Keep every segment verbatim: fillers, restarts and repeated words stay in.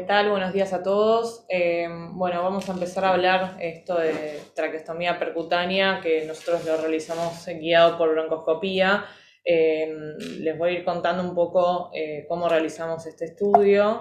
tal? Buenos días a todos. Eh, bueno, vamos a empezar a hablar esto de traqueostomía percutánea, que nosotros lo realizamos guiado por broncoscopía. Eh, les voy a ir contando un poco eh, cómo realizamos este estudio.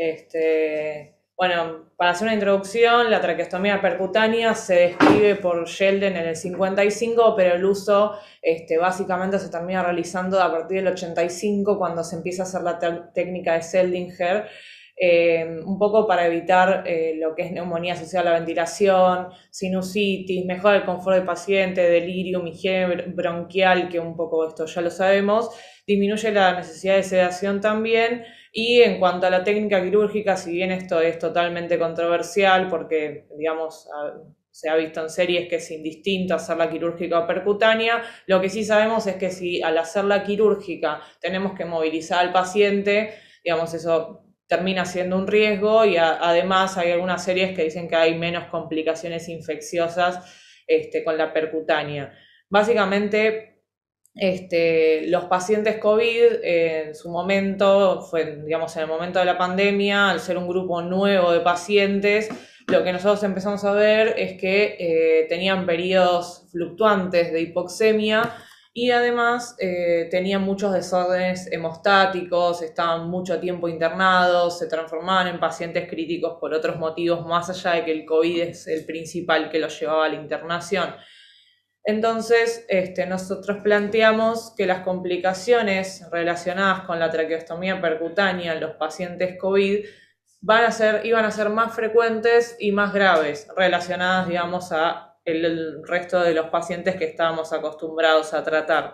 Este, bueno, para hacer una introducción, la traqueostomía percutánea se describe por Sheldon en el cincuenta y cinco, pero el uso este, básicamente se termina realizando a partir del ochenta y cinco, cuando se empieza a hacer la técnica de Seldinger. Eh, un poco para evitar eh, lo que es neumonía asociada a la ventilación, sinusitis, mejora el confort del paciente, delirium, higiene bronquial, que un poco esto ya lo sabemos, disminuye la necesidad de sedación también. Y en cuanto a la técnica quirúrgica, si bien esto es totalmente controversial, porque digamos se ha visto en series que es indistinto hacerla quirúrgica o percutánea, lo que sí sabemos es que si al hacerla quirúrgica tenemos que movilizar al paciente, digamos, eso termina siendo un riesgo, y a, además hay algunas series que dicen que hay menos complicaciones infecciosas este, con la percutánea. Básicamente, este, los pacientes COVID eh, en su momento, fue digamos en el momento de la pandemia, al ser un grupo nuevo de pacientes, lo que nosotros empezamos a ver es que eh, tenían periodos fluctuantes de hipoxemia, y además eh, tenían muchos desórdenes hemostáticos, estaban mucho tiempo internados, se transformaban en pacientes críticos por otros motivos, más allá de que el COVID es el principal que los llevaba a la internación. Entonces, este, nosotros planteamos que las complicaciones relacionadas con la traqueostomía percutánea en los pacientes COVID van a ser, iban a ser más frecuentes y más graves, relacionadas, digamos, a el resto de los pacientes que estábamos acostumbrados a tratar.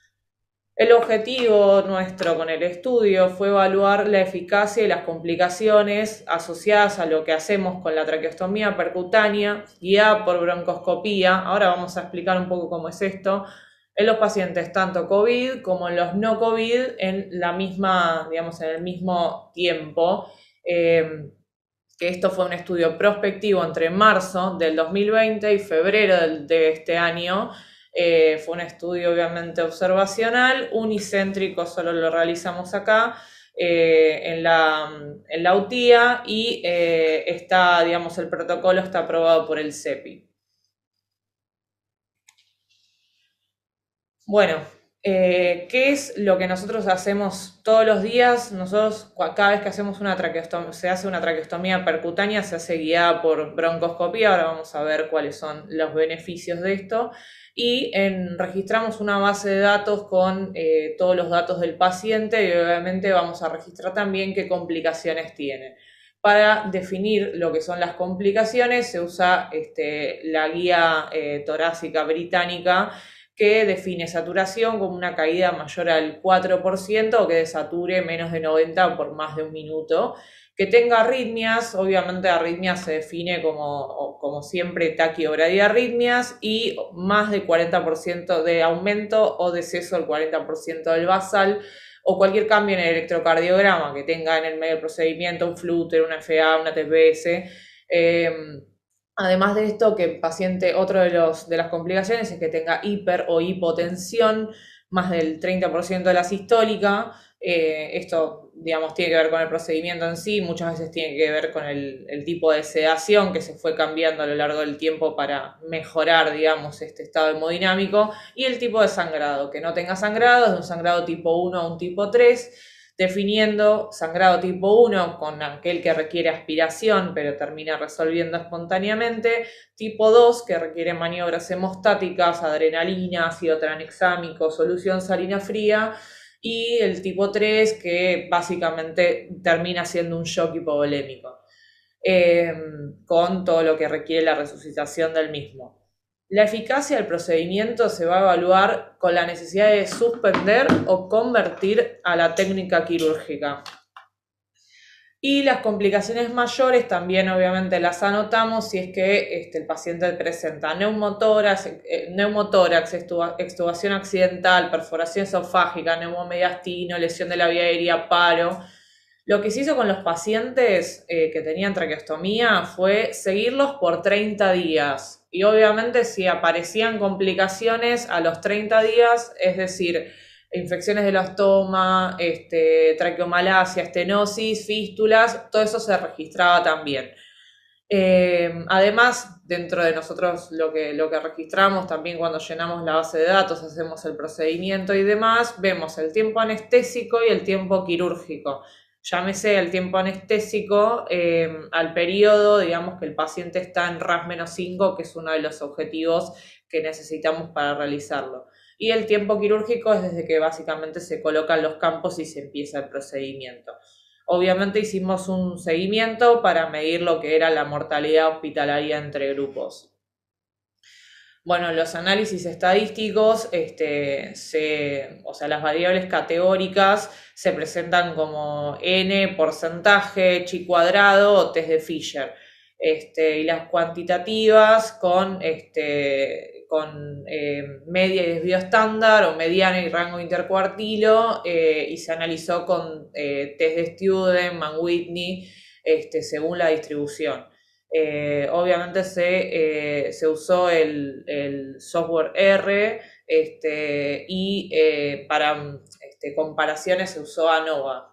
El objetivo nuestro con el estudio fue evaluar la eficacia y las complicaciones asociadas a lo que hacemos con la traqueostomía percutánea guiada por broncoscopía. Ahora vamos a explicar un poco cómo es esto, en los pacientes tanto COVID como en los no COVID en la misma, digamos, en el mismo tiempo. Eh, que esto fue un estudio prospectivo entre marzo del dos mil veinte y febrero de este año. Eh, fue un estudio obviamente observacional, unicéntrico, solo lo realizamos acá eh, en, la, en la U T I A, y eh, está, digamos, el protocolo está aprobado por el C E P I. Bueno, eh, ¿qué es lo que nosotros hacemos todos los días? Nosotros, cada vez que hacemos una traqueostomía, se hace una traqueostomía percutánea, se hace guiada por broncoscopía. Ahora vamos a ver cuáles son los beneficios de esto. Y en, registramos una base de datos con eh, todos los datos del paciente, y obviamente vamos a registrar también qué complicaciones tiene. Para definir lo que son las complicaciones se usa este, la guía eh, torácica británica, que define saturación como una caída mayor al cuatro por ciento o que desature menos de noventa por más de un minuto. Que tenga arritmias, obviamente arritmias se define como, como siempre taquibradiarritmias, y más de cuarenta por ciento de aumento o deceso del cuarenta por ciento del basal, o cualquier cambio en el electrocardiograma que tenga en el medio del procedimiento, un flúter, una F A, una T P S. Eh, Además de esto, que el paciente, otro de, los, de las complicaciones es que tenga hiper o hipotensión, más del treinta por ciento de la sistólica. Eh, esto, digamos, tiene que ver con el procedimiento en sí, muchas veces tiene que ver con el, el tipo de sedación que se fue cambiando a lo largo del tiempo para mejorar, digamos, este estado hemodinámico, y el tipo de sangrado, que no tenga sangrado, es de un sangrado tipo uno a un tipo tres, definiendo sangrado tipo uno con aquel que requiere aspiración pero termina resolviendo espontáneamente, tipo dos que requiere maniobras hemostáticas, adrenalina, ácido tranexámico, solución salina fría, y el tipo tres que básicamente termina siendo un shock hipovolémico, eh, con todo lo que requiere la resucitación del mismo. La eficacia del procedimiento se va a evaluar con la necesidad de suspender o convertir a la técnica quirúrgica. Y las complicaciones mayores también obviamente las anotamos si es que este, el paciente presenta neumotórax, eh, neumotórax, extubación accidental, perforación esofágica, neumomediastino, lesión de la vía aérea, paro. Lo que se hizo con los pacientes eh, que tenían traqueostomía fue seguirlos por treinta días. Y obviamente si aparecían complicaciones a los treinta días, es decir, infecciones del estoma, este, traqueomalacia, estenosis, fístulas, todo eso se registraba también. Eh, además, dentro de nosotros lo que, lo que registramos también cuando llenamos la base de datos, hacemos el procedimiento y demás, vemos el tiempo anestésico y el tiempo quirúrgico. Llámese el tiempo anestésico eh, al periodo, digamos que el paciente está en R A S menos cinco, que es uno de los objetivos que necesitamos para realizarlo. Y el tiempo quirúrgico es desde que básicamente se colocan los campos y se empieza el procedimiento. Obviamente hicimos un seguimiento para medir lo que era la mortalidad hospitalaria entre grupos. Bueno, los análisis estadísticos, este, se, o sea, las variables categóricas se presentan como n, porcentaje, chi cuadrado o test de Fisher. Este, y las cuantitativas con, este, con eh, media y desvío estándar o mediana y rango intercuartilo, eh, y se analizó con eh, test de Student, Mann-Whitney, este, según la distribución. Eh, obviamente se, eh, se usó el, el software R, este, y eh, para este, comparaciones se usó ANOVA.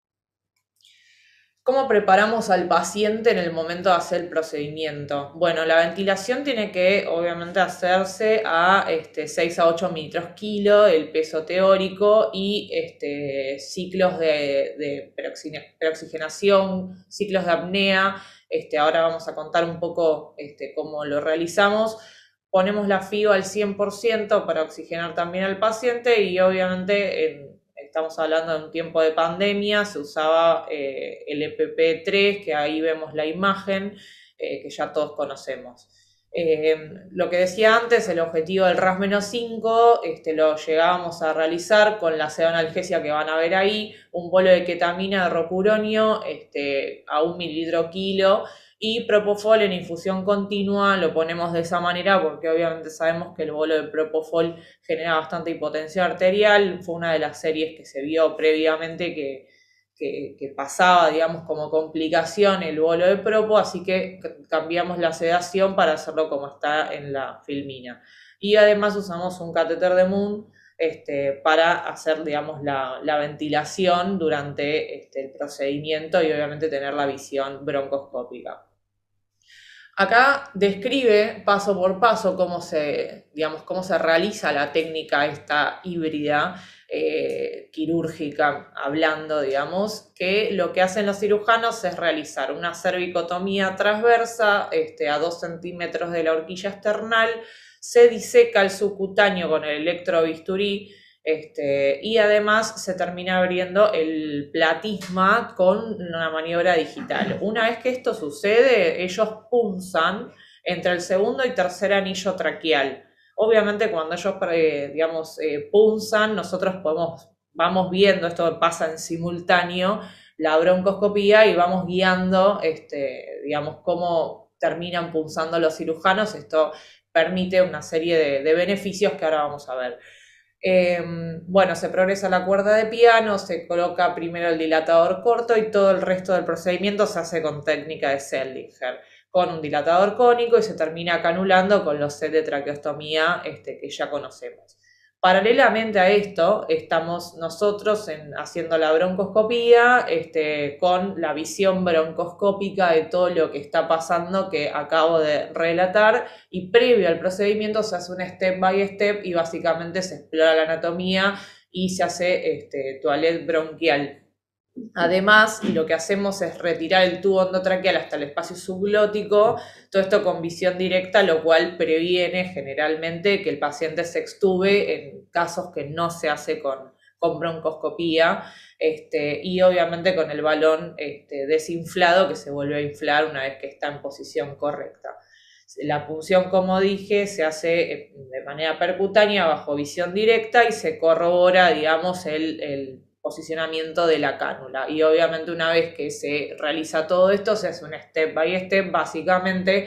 ¿Cómo preparamos al paciente en el momento de hacer el procedimiento? Bueno, la ventilación tiene que obviamente hacerse a este, seis a ocho mililitros kilo, el peso teórico y este, ciclos de, de preoxigenación, ciclos de apnea. Este, ahora vamos a contar un poco este, cómo lo realizamos. Ponemos la FIO al cien por ciento para oxigenar también al paciente y obviamente en estamos hablando de un tiempo de pandemia, se usaba eh, el E P P tres, que ahí vemos la imagen, eh, que ya todos conocemos. Eh, lo que decía antes, el objetivo del R A S menos cinco, este, lo llegábamos a realizar con la pseudoanalgesia que van a ver ahí, un bolo de ketamina de rocuronio este, a un mililitro kilo, y Propofol en infusión continua lo ponemos de esa manera porque obviamente sabemos que el bolo de Propofol genera bastante hipotensión arterial. Fue una de las series que se vio previamente que, que, que pasaba, digamos, como complicación el bolo de Propo, así que cambiamos la sedación para hacerlo como está en la filmina. Y además usamos un catéter de Moon este, para hacer, digamos, la, la ventilación durante este, el procedimiento y obviamente tener la visión broncoscópica. Acá describe paso por paso cómo se, digamos, cómo se realiza la técnica esta híbrida eh, quirúrgica, hablando, digamos, que lo que hacen los cirujanos es realizar una cervicotomía transversa este, a dos centímetros de la horquilla esternal, se diseca el subcutáneo con el electrobisturí, Este, y además se termina abriendo el platisma con una maniobra digital. Una vez que esto sucede, ellos punzan entre el segundo y tercer anillo traqueal. Obviamente cuando ellos, eh, digamos, eh, punzan, nosotros podemos, vamos viendo, esto pasa en simultáneo, la broncoscopía y vamos guiando, este, digamos, cómo terminan punzando los cirujanos. Esto permite una serie de, de beneficios que ahora vamos a ver. Eh, bueno, se progresa la cuerda de piano, se coloca primero el dilatador corto y todo el resto del procedimiento se hace con técnica de Seldinger, con un dilatador cónico y se termina canulando con los sets de traqueostomía este, que ya conocemos. Paralelamente a esto, estamos nosotros en, haciendo la broncoscopía este, con la visión broncoscópica de todo lo que está pasando que acabo de relatar, y previo al procedimiento se hace un step by step y básicamente se explora la anatomía y se hace este, toilette bronquial. Además, lo que hacemos es retirar el tubo endotraqueal hasta el espacio subglótico, todo esto con visión directa, lo cual previene generalmente que el paciente se extube en casos que no se hace con, con broncoscopía, este, y obviamente con el balón este, desinflado que se vuelve a inflar una vez que está en posición correcta. La punción, como dije, se hace de manera percutánea bajo visión directa y se corrobora, digamos, el, el posicionamiento de la cánula. Y obviamente una vez que se realiza todo esto, se hace un step by step, básicamente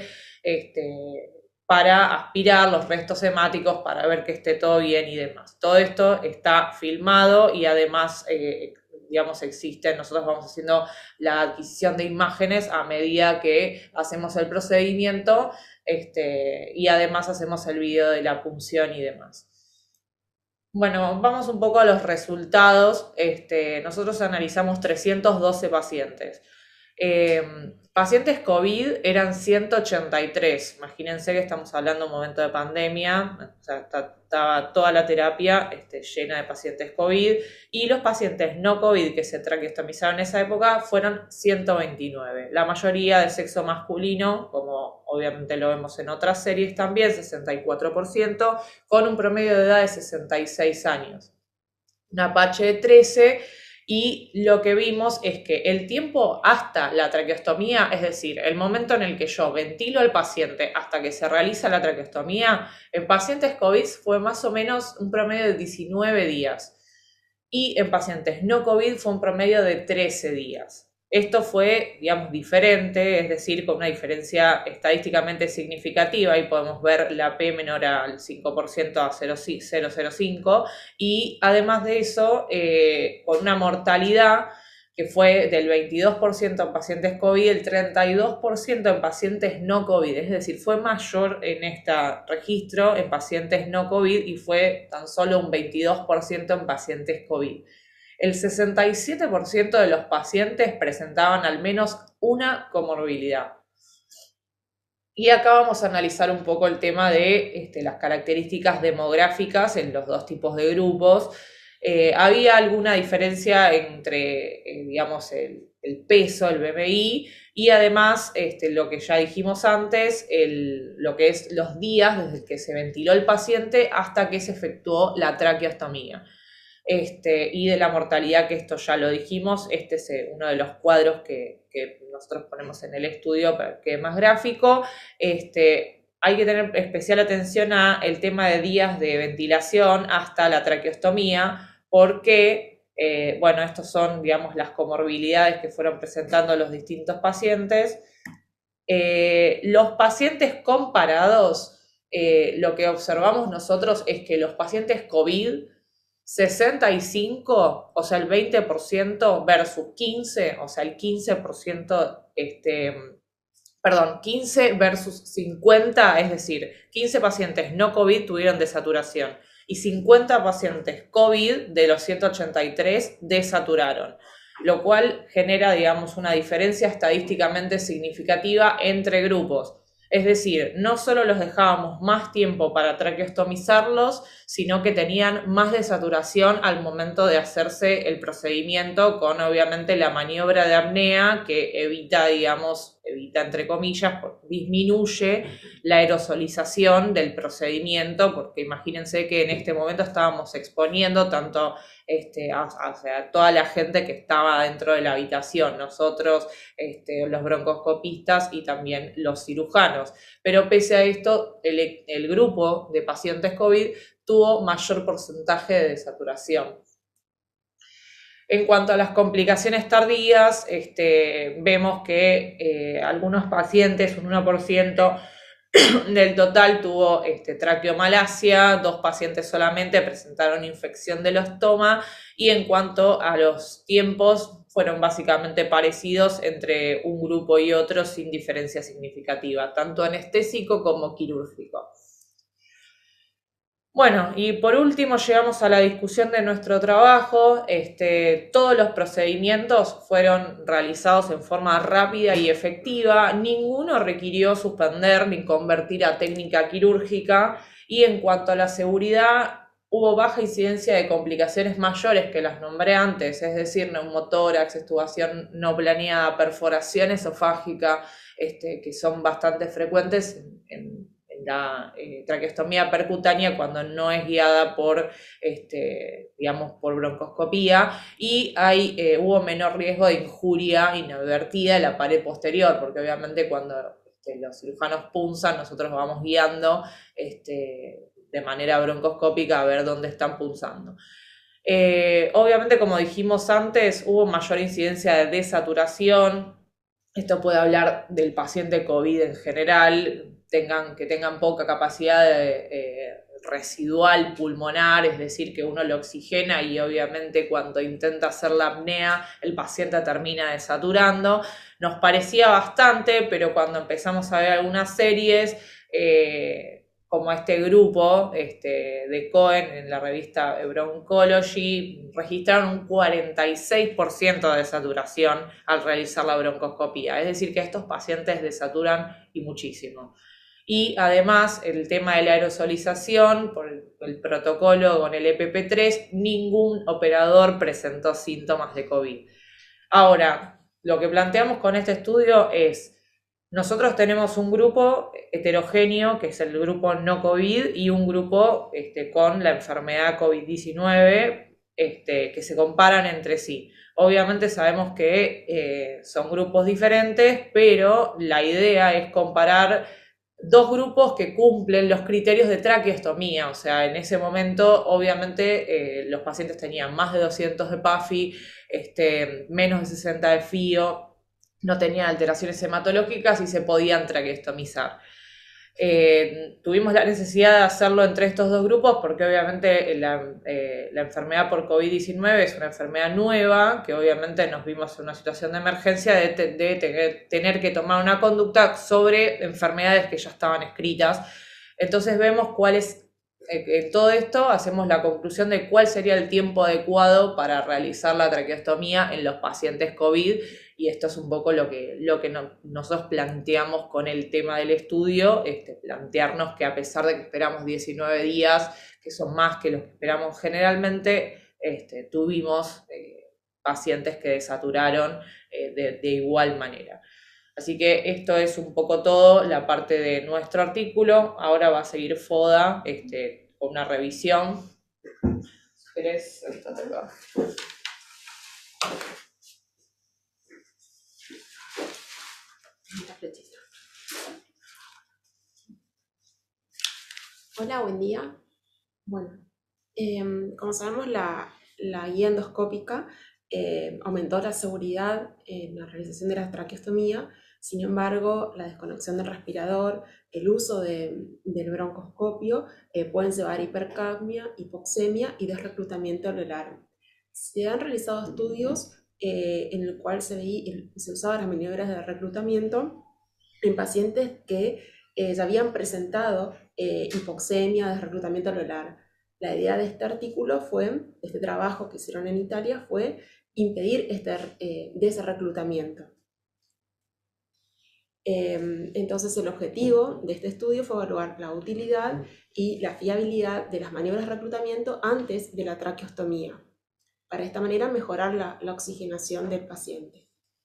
este, para aspirar los restos hemáticos, para ver que esté todo bien y demás. Todo esto está filmado y además, eh, digamos, existe, nosotros vamos haciendo la adquisición de imágenes a medida que hacemos el procedimiento, este, y además hacemos el video de la punción y demás. Bueno, vamos un poco a los resultados. Este, nosotros analizamos trescientos doce pacientes. Eh, Pacientes COVID eran ciento ochenta y tres. Imagínense que estamos hablando de un momento de pandemia, o sea, está- estaba toda la terapia este, llena de pacientes COVID, y los pacientes no COVID que se traqueostomizaron en esa época fueron ciento veintinueve. La mayoría de sexo masculino, como obviamente lo vemos en otras series también, sesenta y cuatro por ciento, con un promedio de edad de sesenta y seis años. Un Apache de trece, y lo que vimos es que el tiempo hasta la traqueostomía, es decir, el momento en el que yo ventilo al paciente hasta que se realiza la traqueostomía, en pacientes COVID fue más o menos un promedio de diecinueve días, y en pacientes no COVID fue un promedio de trece días. Esto fue, digamos, diferente, es decir, con una diferencia estadísticamente significativa, y podemos ver la P menor al cinco por ciento a cero coma cero cinco, y además de eso, eh, con una mortalidad que fue del veintidós por ciento en pacientes COVID y el treinta y dos por ciento en pacientes no COVID, es decir, fue mayor en este registro en pacientes no COVID y fue tan solo un veintidós por ciento en pacientes COVID. El sesenta y siete por ciento de los pacientes presentaban al menos una comorbilidad. Y acá vamos a analizar un poco el tema de este, las características demográficas en los dos tipos de grupos. Eh, había alguna diferencia entre, eh, digamos, el, el, peso, el B M I, y además, este, lo que ya dijimos antes, el, lo que es los días desde que se ventiló el paciente hasta que se efectuó la traqueostomía. Este, y de la mortalidad, que esto ya lo dijimos. Este es uno de los cuadros que, que nosotros ponemos en el estudio, que es más gráfico. Este, hay que tener especial atención al tema de días de ventilación hasta la traqueostomía, porque, eh, bueno, estos son, digamos, las comorbilidades que fueron presentando los distintos pacientes. Eh, los pacientes comparados, eh, lo que observamos nosotros es que los pacientes COVID, sesenta y cinco, o sea, el veinte por ciento versus quince, o sea, el quince por ciento, este, perdón, quince versus cincuenta, es decir, quince pacientes no COVID tuvieron desaturación y cincuenta pacientes COVID de los ciento ochenta y tres desaturaron, lo cual genera, digamos, una diferencia estadísticamente significativa entre grupos. Es decir, no solo los dejábamos más tiempo para traqueostomizarlos, sino que tenían más desaturación al momento de hacerse el procedimiento, con obviamente la maniobra de apnea que evita, digamos, evita entre comillas, disminuye la aerosolización del procedimiento, porque imagínense que en este momento estábamos exponiendo tanto este, a, a, a toda la gente que estaba dentro de la habitación, nosotros, este, los broncoscopistas y también los cirujanos. Pero pese a esto, el, el grupo de pacientes COVID tuvo mayor porcentaje de desaturación. En cuanto a las complicaciones tardías, este, vemos que eh, algunos pacientes, un uno por ciento del total, tuvo este, traqueomalacia, dos pacientes solamente presentaron infección del estoma, y en cuanto a los tiempos, fueron básicamente parecidos entre un grupo y otro, sin diferencia significativa, tanto anestésico como quirúrgico. Bueno, y por último llegamos a la discusión de nuestro trabajo. Este, todos los procedimientos fueron realizados en forma rápida y efectiva, ninguno requirió suspender ni convertir a técnica quirúrgica, y en cuanto a la seguridad, hubo baja incidencia de complicaciones mayores que las nombré antes, es decir, neumotórax, extubación no planeada, perforación esofágica, este, que son bastante frecuentes en, en la eh, traqueostomía percutánea cuando no es guiada por, este, digamos, por broncoscopía, y hay, eh, hubo menor riesgo de injuria inadvertida en la pared posterior, porque obviamente cuando este, los cirujanos punzan, nosotros vamos guiando este, de manera broncoscópica a ver dónde están punzando. Eh, obviamente, como dijimos antes, hubo mayor incidencia de desaturación. Esto puede hablar del paciente COVID en general, tengan, que tengan poca capacidad de, eh, residual pulmonar, es decir, que uno lo oxigena y obviamente cuando intenta hacer la apnea el paciente termina desaturando. Nos parecía bastante, pero cuando empezamos a ver algunas series, eh, como este grupo este, de Cohen en la revista Bronchology registraron un cuarenta y seis por ciento de saturación al realizar la broncoscopía, es decir que estos pacientes desaturan y muchísimo. Y además el tema de la aerosolización, por el, el protocolo con el E P P tres, ningún operador presentó síntomas de COVID. Ahora, lo que planteamos con este estudio es, nosotros tenemos un grupo heterogéneo, que es el grupo no COVID, y un grupo este, con la enfermedad COVID diecinueve, este, que se comparan entre sí. Obviamente sabemos que eh, son grupos diferentes, pero la idea es comparar dos grupos que cumplen los criterios de traqueostomía, o sea, en ese momento obviamente eh, los pacientes tenían más de doscientos de P A F I, este, menos de sesenta de F I O, no tenían alteraciones hematológicas y se podían traqueostomizar. Eh, tuvimos la necesidad de hacerlo entre estos dos grupos porque obviamente la, eh, la enfermedad por COVID diecinueve es una enfermedad nueva, que obviamente nos vimos en una situación de emergencia de, te, de tener, tener que tomar una conducta sobre enfermedades que ya estaban escritas. Entonces vemos cuál es, eh, en todo esto hacemos la conclusión de cuál sería el tiempo adecuado para realizar la traqueostomía en los pacientes COVID. Y esto es un poco lo que, lo que no, nosotros planteamos con el tema del estudio, este, plantearnos que a pesar de que esperamos diecinueve días, que son más que los que esperamos generalmente, este, tuvimos eh, pacientes que desaturaron eh, de, de igual manera. Así que esto es un poco todo la parte de nuestro artículo. Ahora va a seguir Foda este, con una revisión. Si querés, esto te va. Hola, buen día. Bueno, eh, como sabemos, la, la guía endoscópica eh, aumentó la seguridad en la realización de la traqueostomía. Sin embargo, la desconexión del respirador, el uso de, del broncoscopio eh, pueden llevar a hipercapnia, hipoxemia y desreclutamiento alveolar. Se han realizado estudios eh, en el cual se, veía, se usaban las maniobras de reclutamiento en pacientes que eh, ya habían presentado eh, hipoxemia, desreclutamiento alveolar. La idea de este artículo fue, de este trabajo que hicieron en Italia, fue impedir este eh, desreclutamiento. Eh, entonces el objetivo de este estudio fue evaluar la utilidad y la fiabilidad de las maniobras de reclutamiento antes de la traqueostomía, para de esta manera mejorar la, la oxigenación del paciente.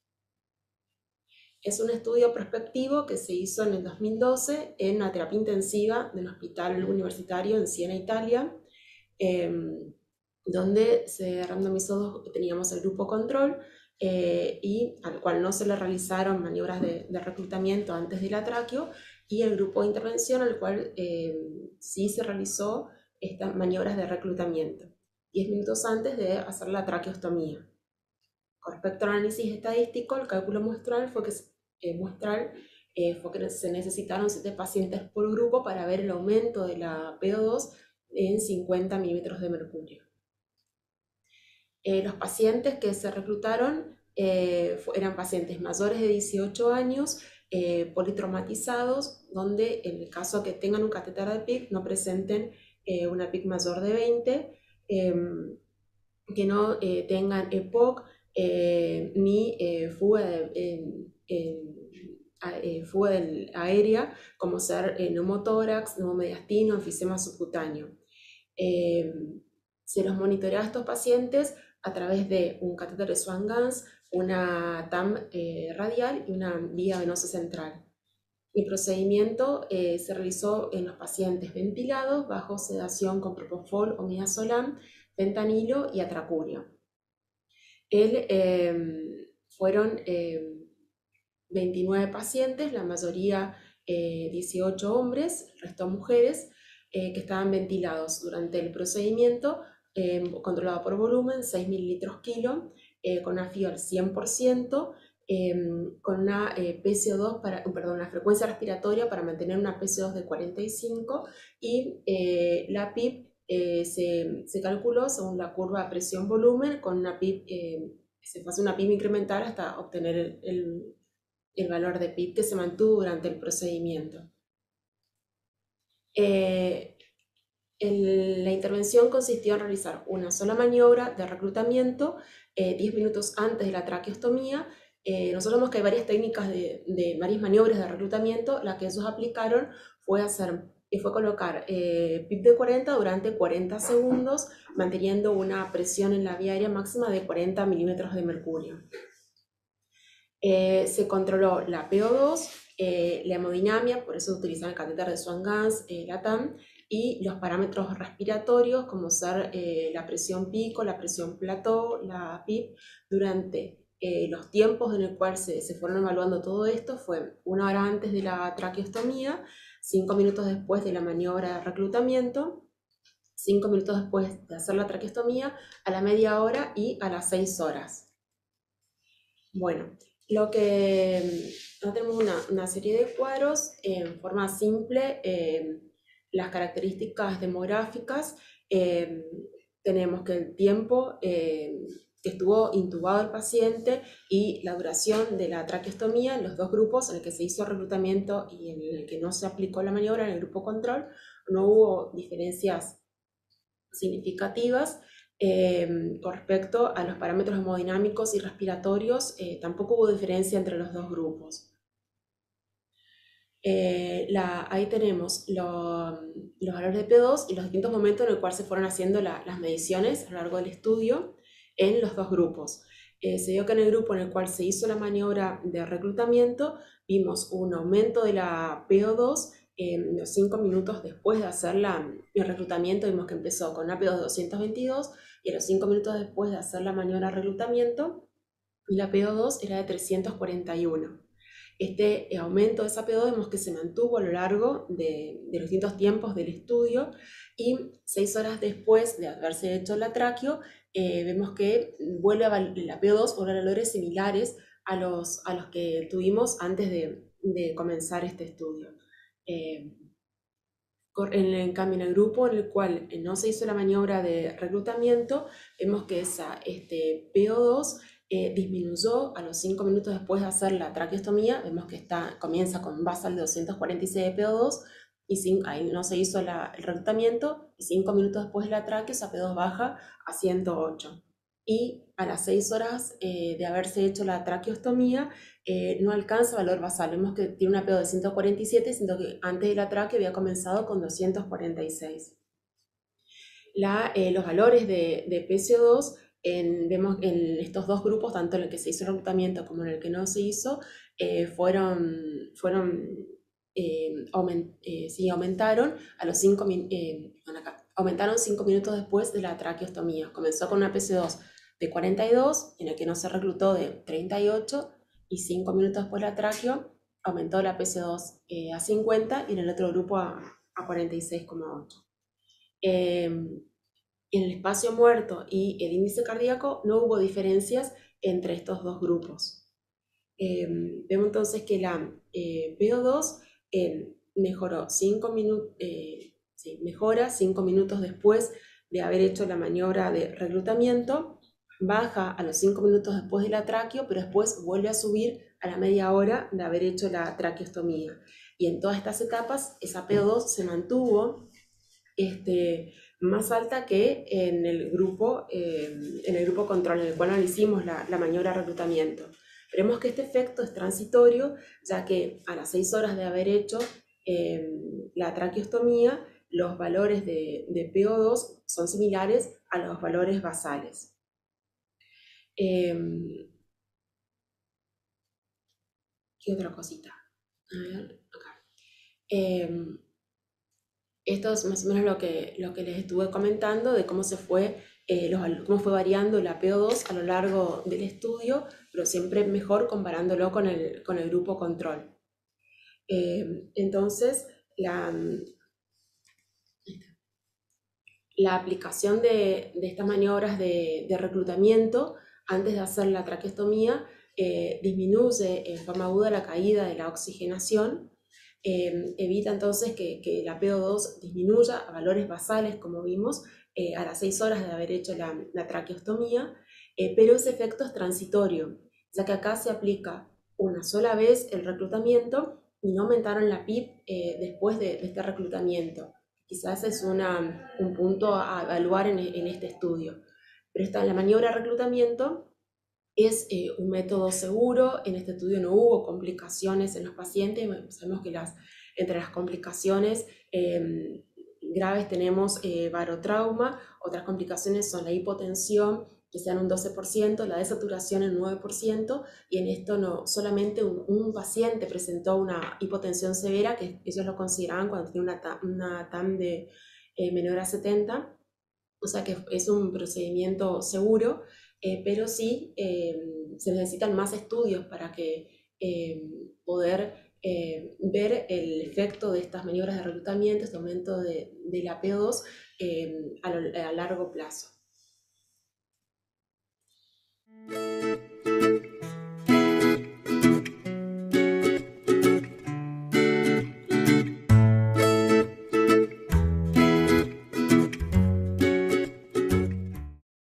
Es un estudio prospectivo que se hizo en el dos mil doce en una terapia intensiva del Hospital Universitario en Siena, Italia, eh, donde se randomizó, teníamos el grupo control eh, y al cual no se le realizaron maniobras de, de reclutamiento antes de la traqueo, y el grupo de intervención al cual eh, sí se realizó estas maniobras de reclutamiento, diez minutos antes de hacer la traqueostomía. Con respecto al análisis estadístico, el cálculo muestral fue que, eh, muestral, eh, fue que se necesitaron siete pacientes por grupo para ver el aumento de la P O dos en cincuenta milímetros de mercurio. Eh, los pacientes que se reclutaron eh, eran pacientes mayores de dieciocho años, eh, politraumatizados, donde en el caso que tengan un catéter de P I C no presenten eh, una P I C mayor de veinte, eh, que no eh, tengan E P O C, Eh, ni eh, fuga, de, eh, eh, fuga de, aérea, como ser eh, neumotórax, neumomediastino, enfisema subcutáneo. Eh, se los monitorea a estos pacientes a través de un catéter de Swan-Ganz, una T A M eh, radial y una vía venosa central. El procedimiento eh, se realizó en los pacientes ventilados bajo sedación con propofol o midazolam, fentanilo y atracurio. El, eh, fueron eh, veintinueve pacientes, la mayoría eh, dieciocho hombres, el resto mujeres, eh, que estaban ventilados durante el procedimiento, eh, controlado por volumen, seis mililitros kilo, eh, con una F I O al cien por ciento, eh, con una eh, P C O dos, para, perdón, una frecuencia respiratoria para mantener una P C O dos de cuarenta y cinco, y eh, la P I P Eh, se, se calculó según la curva presión-volumen, con una P I P, eh, se hace una P I P incremental hasta obtener el, el, el valor de P I P que se mantuvo durante el procedimiento. Eh, el, la intervención consistió en realizar una sola maniobra de reclutamiento eh, diez minutos antes de la traqueostomía. Eh, nosotros vemos que hay varias técnicas de, de varias maniobras de reclutamiento. La que ellos aplicaron fue hacer y fue colocar eh, P I P de cuarenta durante cuarenta segundos, manteniendo una presión en la vía aérea máxima de cuarenta milímetros de mercurio. Eh, se controló la P O dos, eh, la hemodinamia, por eso utilizan el catéter de Swan-Ganz, eh, la T A M, y los parámetros respiratorios, como ser eh, la presión pico, la presión plató, la P I P, durante eh, los tiempos en el cual se, se fueron evaluando todo esto. Fue una hora antes de la traqueostomía, cinco minutos después de la maniobra de reclutamiento, cinco minutos después de hacer la traqueostomía, a la media hora y a las seis horas. Bueno, lo que no tenemos una, una serie de cuadros en forma simple, eh, las características demográficas. Eh, tenemos que el tiempo eh, que estuvo intubado el paciente y la duración de la traqueostomía en los dos grupos, en el que se hizo reclutamiento y en el que no se aplicó la maniobra, en el grupo control, no hubo diferencias significativas. Eh, con respecto a los parámetros hemodinámicos y respiratorios, eh, tampoco hubo diferencia entre los dos grupos. Eh, la, ahí tenemos lo, los valores de P O dos y los distintos momentos en los cuales se fueron haciendo la, las mediciones a lo largo del estudio en los dos grupos. Eh, se dio que en el grupo en el cual se hizo la maniobra de reclutamiento vimos un aumento de la P O dos. En los cinco minutos después de hacer la, el reclutamiento vimos que empezó con una P O dos de doscientos veintidós, y a los cinco minutos después de hacer la maniobra de reclutamiento la P O dos era de trescientos cuarenta y uno. Este aumento de esa P O dos vemos que se mantuvo a lo largo de, de los distintos tiempos del estudio, y seis horas después de haberse hecho la traqueo, eh, vemos que vuelve a, la P O dos vuelve a valores similares a los, a los que tuvimos antes de, de comenzar este estudio. Eh, en, en cambio, en el grupo en el cual no se hizo la maniobra de reclutamiento, vemos que esa este, P O dos eh, disminuyó a los cinco minutos después de hacer la traqueostomía. Vemos que está, comienza con un basal de doscientos cuarenta y seis de P O dos, y cinco, ahí no se hizo la, el reclutamiento, y cinco minutos después de la traqueo esa P O dos baja a ciento ocho. Y a las seis horas eh, de haberse hecho la traqueostomía, eh, no alcanza valor basal. Vemos que tiene una P O de ciento cuarenta y siete, siendo que antes de la traqueo había comenzado con doscientos cuarenta y seis. La, eh, los valores de, de P C O dos, en, vemos en estos dos grupos, tanto en el que se hizo el reclutamiento como en el que no se hizo, eh, fueron, fueron eh, aument, eh, sí, aumentaron a los cinco eh, aumentaron cinco minutos después de la traqueostomía. Comenzó con una P C O dos de cuarenta y dos, en el que no se reclutó, de treinta y ocho, y cinco minutos después de la traqueo aumentó la P C O dos eh, a cincuenta, y en el otro grupo a, a cuarenta y seis coma ocho. Eh, en el espacio muerto y el índice cardíaco no hubo diferencias entre estos dos grupos. Eh, vemos entonces que la eh, P O dos eh, mejoró cinco minutos, eh, sí, mejora cinco minutos después de haber hecho la maniobra de reclutamiento, baja a los cinco minutos después de la traqueo, pero después vuelve a subir a la media hora de haber hecho la traqueostomía. Y en todas estas etapas esa P O dos se mantuvo este, más alta que en el grupo, eh, en el grupo control, en el cual no hicimos la, la maniobra de reclutamiento. Veremos que este efecto es transitorio, ya que a las seis horas de haber hecho eh, la traqueostomía, los valores de, de P O dos son similares a los valores basales. Eh, ¿Qué otra cosita? A ver, acá. Eh, Esto es más o menos lo que, lo que les estuve comentando de cómo, se fue, eh, los, cómo fue variando la P O dos a lo largo del estudio, pero siempre mejor comparándolo con el, con el grupo control. Eh, entonces, la, la aplicación de, de estas maniobras de, de reclutamiento antes de hacer la traqueostomía eh, disminuye en forma aguda la caída de la oxigenación. Eh, evita entonces que, que la P O dos disminuya a valores basales, como vimos, eh, a las seis horas de haber hecho la, la traqueostomía, eh, pero ese efecto es transitorio, ya que acá se aplica una sola vez el reclutamiento y no aumentaron la P I B eh, después de, de este reclutamiento. Quizás es una, un punto a evaluar en, en este estudio. Pero esta, la maniobra de reclutamiento es eh, un método seguro. En este estudio no hubo complicaciones en los pacientes. Sabemos que las, entre las complicaciones eh, graves tenemos eh, barotrauma, otras complicaciones son la hipotensión, que sean un doce por ciento, la desaturación en nueve por ciento, y en esto no, solamente un, un paciente presentó una hipotensión severa, que ellos lo consideraban cuando tiene una, una T A M de eh, menor a setenta, o sea que es un procedimiento seguro, eh, pero sí eh, se necesitan más estudios para que eh, poder eh, ver el efecto de estas maniobras de reclutamiento, este aumento de, de la P O dos eh, a, lo, a largo plazo.